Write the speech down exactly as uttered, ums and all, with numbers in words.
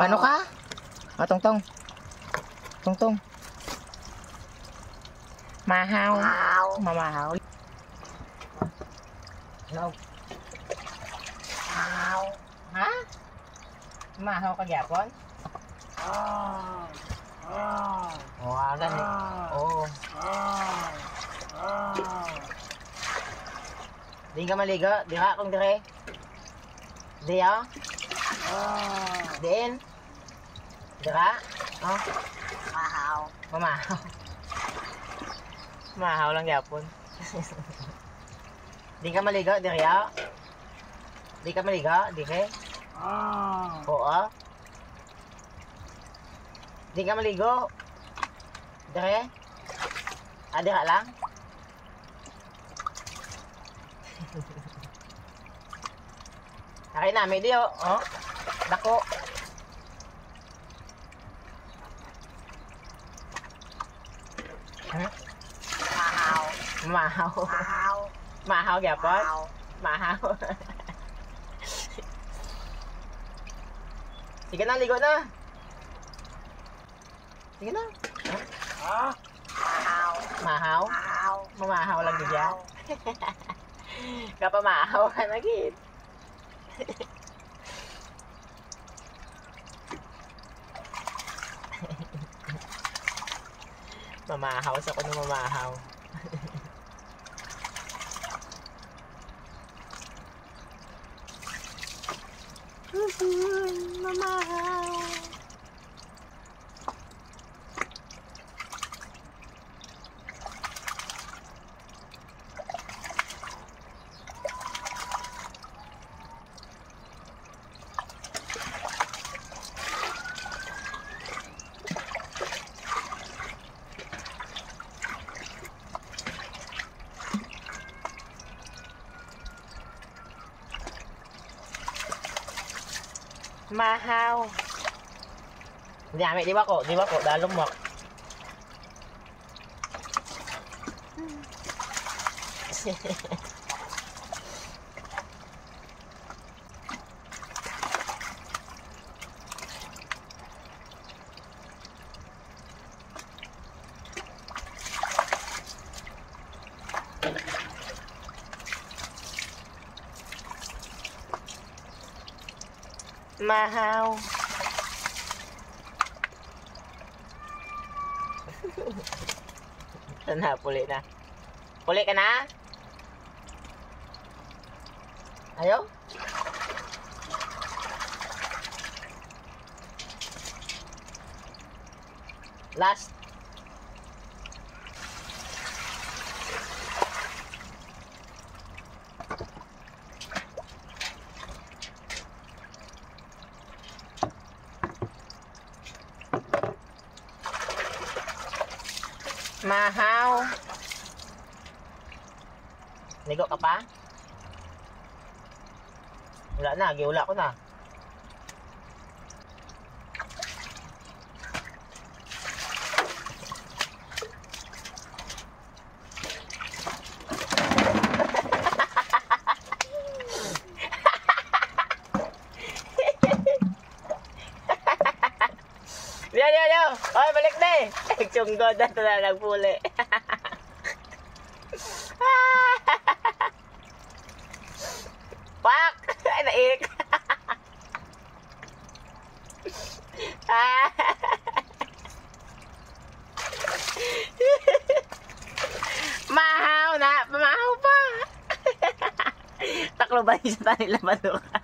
Paano ka? O, tungtong. Tungtong. Mahaw. Mamahaw. No. Mahaw. Ha? Mahaw ka gyapon? Oh. Oh. Oh, agan eh. Oh. Oh. Di ka maligo? Di ka akong dire? Di ya? Oh. Diin? Dira? Oh. Mahaw. Mamahaw. Mahaw lang yapon. Di ka maligo? Di ya? Di ka maligo? Di ka? Oh. Oo. Di ka maligo? Dire? Ah, dira lang? Akin namin diyo. Oh. Dako. Huh? Mahaw. Mahaw. Mahaw. Mahaw gyapon? Mahaw. Sige na, ligo na. Sige na. Huh? Mahaw. Mahaw? Mahaw. Mamahaw lang din yan. Kapamahaw ka na gid. Mamahaw sa kuno mamahaw. Mamahaw. Mahaw. Hindi amin, di ba ko? Di ba ko? Dalong mo. Mahaw. Na, puli na. Puli ka na? Ayaw? Last. Mahaw. Ligo ka pa? Wala na, giwala ko na. Diyo, diyo, diyo. Oy, balik na eh. Nagsunggod na ito na nagpuli. Pak! Ay, naik. Mahaw na. Mahaw pa. Taklo ba yung sa tanila ba doon?